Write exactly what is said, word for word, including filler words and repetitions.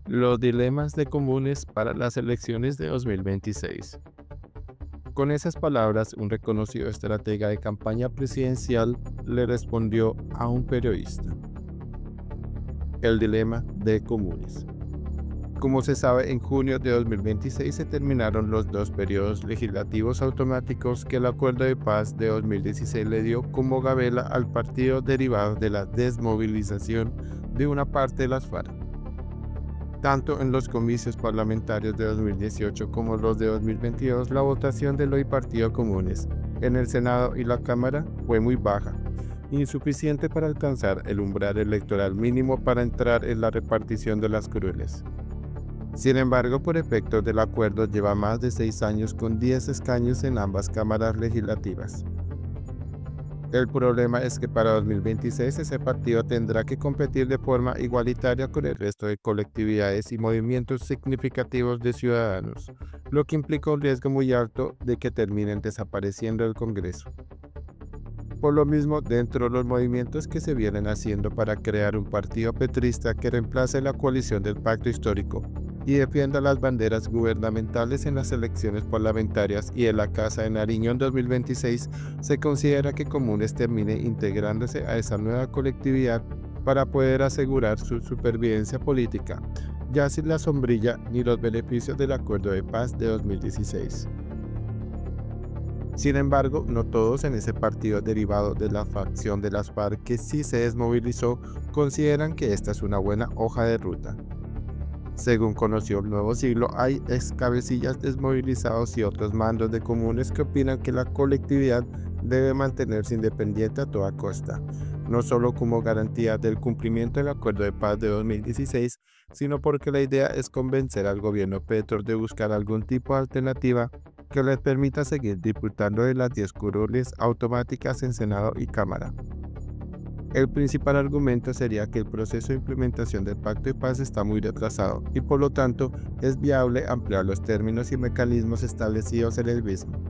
Los dilemas de comunes para las elecciones de dos mil veintiséis. Con esas palabras, un reconocido estratega de campaña presidencial le respondió a un periodista. El dilema de comunes. Como se sabe, en junio de dos mil veintiséis se terminaron los dos periodos legislativos automáticos que el Acuerdo de Paz de dos mil dieciséis le dio como gabela al partido derivado de la desmovilización de una parte de las FARC. Tanto en los comicios parlamentarios de dos mil dieciocho como los de dos mil veintidós, la votación del hoy Partido Comunes en el Senado y la Cámara fue muy baja, insuficiente para alcanzar el umbral electoral mínimo para entrar en la repartición de las curules. Sin embargo, por efectos del acuerdo, lleva más de seis años con diez escaños en ambas cámaras legislativas. El problema es que para dos mil veintiséis ese partido tendrá que competir de forma igualitaria con el resto de colectividades y movimientos significativos de ciudadanos, lo que implica un riesgo muy alto de que terminen desapareciendo del Congreso. Por lo mismo, dentro de los movimientos que se vienen haciendo para crear un partido petrista que reemplace la coalición del Pacto Histórico y defienda las banderas gubernamentales en las elecciones parlamentarias y en la Casa de Nariño en dos mil veintiséis, se considera que Comunes termine integrándose a esa nueva colectividad para poder asegurar su supervivencia política, ya sin la sombrilla ni los beneficios del Acuerdo de Paz de dos mil dieciséis. Sin embargo, no todos en ese partido derivado de la facción de las FARC que sí se desmovilizó consideran que esta es una buena hoja de ruta. Según conoció el Nuevo Siglo, hay ex cabecillas desmovilizados y otros mandos de comunes que opinan que la colectividad debe mantenerse independiente a toda costa, no solo como garantía del cumplimiento del Acuerdo de Paz de dos mil dieciséis, sino porque la idea es convencer al gobierno Petro de buscar algún tipo de alternativa que les permita seguir disfrutando de las diez curules automáticas en Senado y Cámara. El principal argumento sería que el proceso de implementación del Pacto de Paz está muy retrasado y por lo tanto es viable ampliar los términos y mecanismos establecidos en el mismo.